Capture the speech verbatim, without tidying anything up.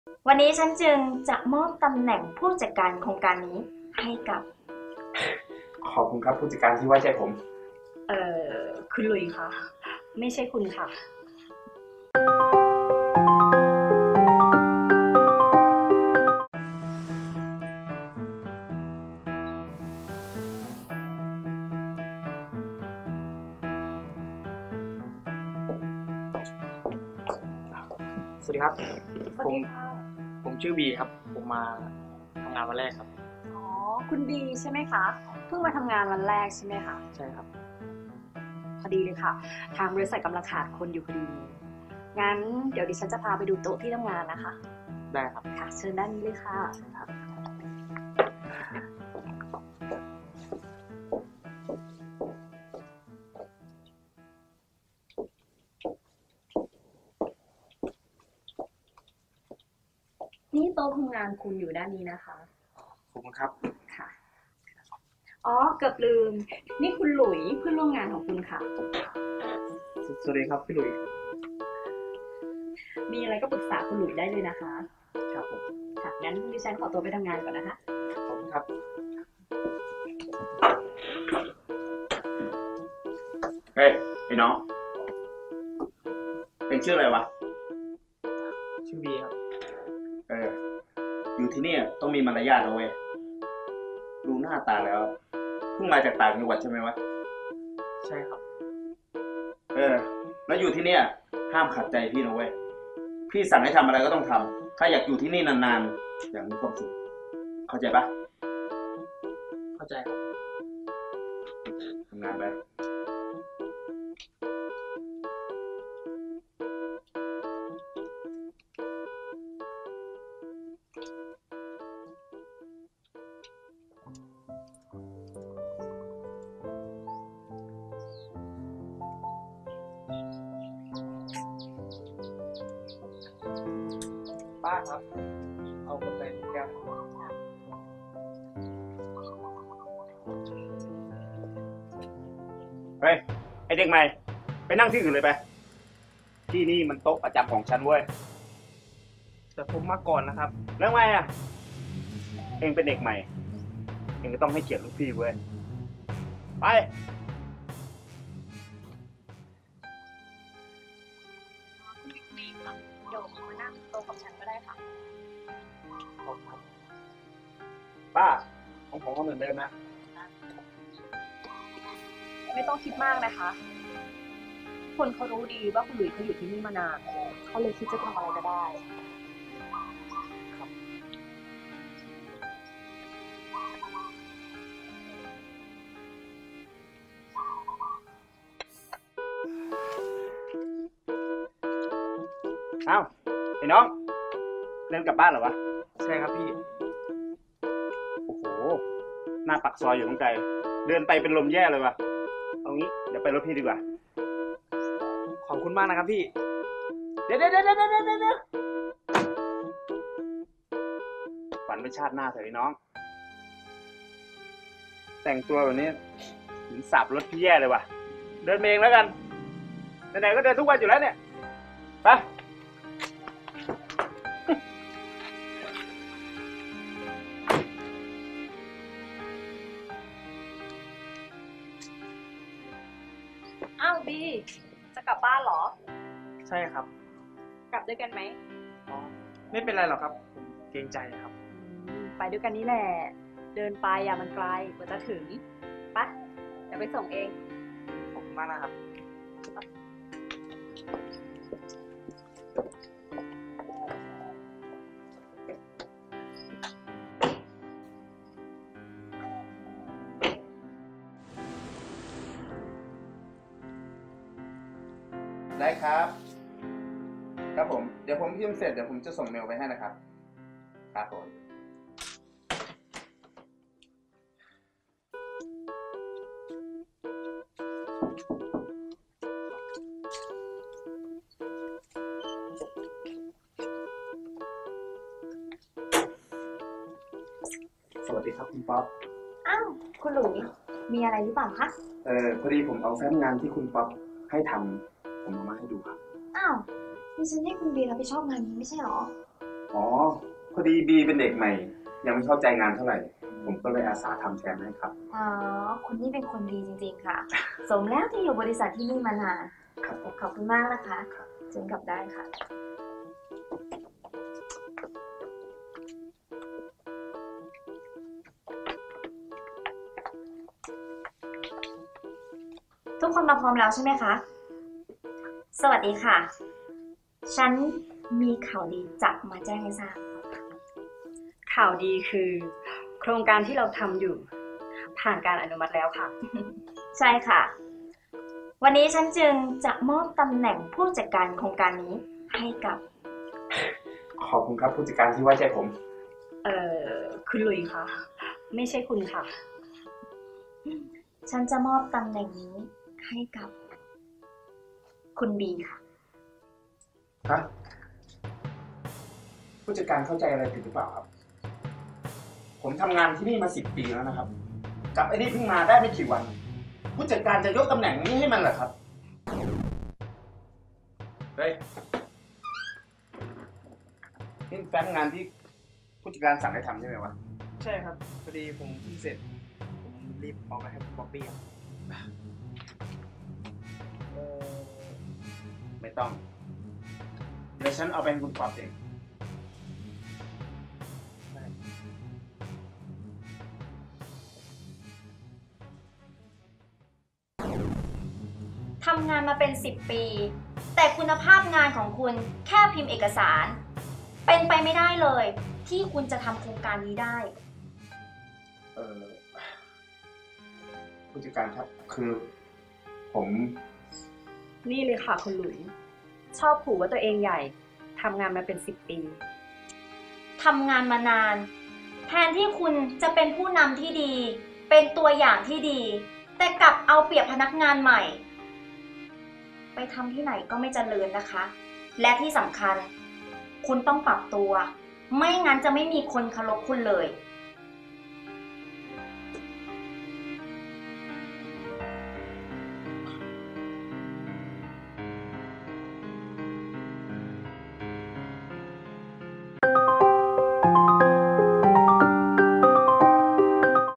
วันนี้ฉันจึงจะมอบตำแหน่งผู้จัดการโครงการนี้ให้กับขอบคุณครับผู้จัดการที่ไว้ใจผมเอ่อคุณหลุยคะไม่ใช่คุณค่ะสวัสดีครับสวัสดีค่ะผมชื่อบีครับผมมาทำงานวันแรกครับอ๋อคุณบีใช่ไหมคะเพิ่งมาทำงานวันแรกใช่ไหมคะใช่ครับพอดีเลยค่ะทางบริษัทกำลังขาดคนอยู่พอดีงั้นเดี๋ยวดิฉันจะพาไปดูโต๊ะที่ทำงานนะคะได้ครับค่ะเชิญด้านนี้เลยค่ะครับนี่โต๊ะทำงานคุณอยู่ด้านนี้นะคะขอบคุณครับค่ะอ๋อเกือบลืมนี่คุณหลุยเพื่อนร่วมงานของคุณค่ะสวัสดีครับพี่หลุยมีอะไรก็ปรึกษาคุณหลุยได้เลยนะคะครับผมค่ะงั้นดิฉันขอตัวไปทำงานก่อนนะคะขอบคุณครับเฮ้ยไอ้น้องเป็นชื่ออะไรวะชื่อบีครับเอออยู่ที่นี่ต้องมีมารยาทนะเว้ยดูหน้าตาแล้วเพิ่งมาจากต่างจังหวัดใช่ไหมวะใช่ครับเออแล้วอยู่ที่นี่ห้ามขัดใจพี่นะเว้ยพี่สั่งให้ทำอะไรก็ต้องทำถ้าอยากอยู่ที่นี่นานๆอย่างมีความสุขเข้าใจปะเข้าใจครับทำงานไปป้าครับเอากาแฟแก้วเฮ้ยไอเด็กใหม่ไปนั่งที่อื่นเลยไปที่นี่มันโต๊ะประจำของฉันเว้ยแต่ผมมาก่อนนะครับแล้วไงอ่ะเองเป็นเด็กใหม่เองก็ต้องให้เกียรติลูกพี่เว้ยไปเดี๋ยวมานั่งโต๊ะกับฉันก็ได้ค่ะป้าของผมก็เหมือนเดิมนะไม่ต้องคิดมากนะคะคนเขารู้ดีว่าคุณหลุยเขาอยู่ที่นี่มานานเขาเลยคิดจะทำอะไรก็ได้อ้าวไอ้น้องเดินกลับบ้านเหรอวะใช่ครับพี่โอ้โหหน้าปากซอยอยู่ตรงไกลเดินไปเป็นลมแย่เลยวะเอางี้เดี๋ยวไปรถพี่ดีกว่าขอบคุณมากนะครับพี่เดี๋ยวเดี๋ยวเดี๋ยวเดี๋ยวเดี๋ยวฝันเป็นชาติหน้าเถอะไอ้น้องแต่งตัวแบบนี้ถึงสับรถพี่แย่เลยวะเดินเองแล้วกันไหนๆก็เดินทุกวันอยู่แล้วเนี่ยไปอ้าวบีจะกลับบ้านเหรอใช่ครับกลับด้วยกันไหมอ๋อไม่เป็นไรหรอกครับผมเกรงใจครับไปด้วยกันนี่แหละเดินไปอย่ามันไกลกว่าจะถึงปะเดี๋ยวไปส่งเองขอบคุณมากนะครับได้ครับครับผมเดี๋ยวผมพิมพ์เสร็จเดี๋ยวผมจะส่งเมลไปให้นะครับครับผมสวัสดีครับคุณป๊อปอ้าวคุณหลุยมีอะไรหรือเปล่าคะเออพอดีผมเอาแฟ้มงานที่คุณป๊อปให้ทำผมเอามาให้ดูครับอ้าวดิฉันให้คุณบีรับผิดชอบงานนี้ไม่ใช่หรออ๋อ พอดีบีเป็นเด็กใหม่ ยังไม่เข้าใจงานเท่าไหร่ ผมก็เลยอาสาทำแทนให้ครับอ๋อ คุณนี่เป็นคนดีจริงๆค่ะ สมแล้วที่อยู่บริษัทที่นี่มานานครับผมขอบคุณมากนะคะครับเชิญกลับได้ค่ะ ทุกคนมาพร้อมแล้วใช่ไหมคะ สวัสดีค่ะ ฉันมีข่าวดีจะมาแจ้งให้ทราบข่าวดีคือ โครงการที่เราทำอยู่ ผ่านการอนุมัติแล้วค่ะใช่ค่ะ วันนี้ฉันจึงจะมอบตำแหน่งผู้จัดการโครงการนี้ให้กับขอบคุณครับผู้จัดการที่ไว้ใจผมเอ่อ คุณหลุยส์ค่ะ ไม่ใช่คุณค่ะฉันจะมอบตำแหน่งนี้ให้กับ คุณบีค่ะฮะ ผู้จัดการเข้าใจอะไรผิดหรือเปล่าครับ ผมทำงานที่นี่มาสิบปีแล้วนะครับ กับไอ้นี่เพิ่งมาได้ไม่กี่วัน ผู้จัดการจะยกตำแหน่งนี้ให้มันเหรอครับ เฮ้ย นี่แฟ้มงานที่ผู้จัดการสั่งให้ทำใช่ไหมวะใช่ครับ พอดีผมเพิ่งเสร็จ ผมรีบเอาไปให้คุณป๊อปปี้ครับเออไม่ต้อง เดี๋ยวฉันเอาไปให้คุณปอบเองทำงานมาเป็นสิบปี แต่คุณภาพงานของคุณแค่พิมพ์เอกสาร เป็นไปไม่ได้เลย ที่คุณจะทำโครงการนี้ได้เออผู้จัดการครับ คือ ผมนี่เลยค่ะคุณหลุยส์ชอบขู่ว่าตัวเองใหญ่ ทำงานมาเป็นสิบปีทำงานมานาน แทนที่คุณจะเป็นผู้นำที่ดี เป็นตัวอย่างที่ดี แต่กลับเอาเปรียบพนักงานใหม่ ไปทำที่ไหนก็ไม่เจริญนะคะ และที่สำคัญ คุณต้องปรับตัว ไม่งั้นจะไม่มีคนเคารพคุณเลย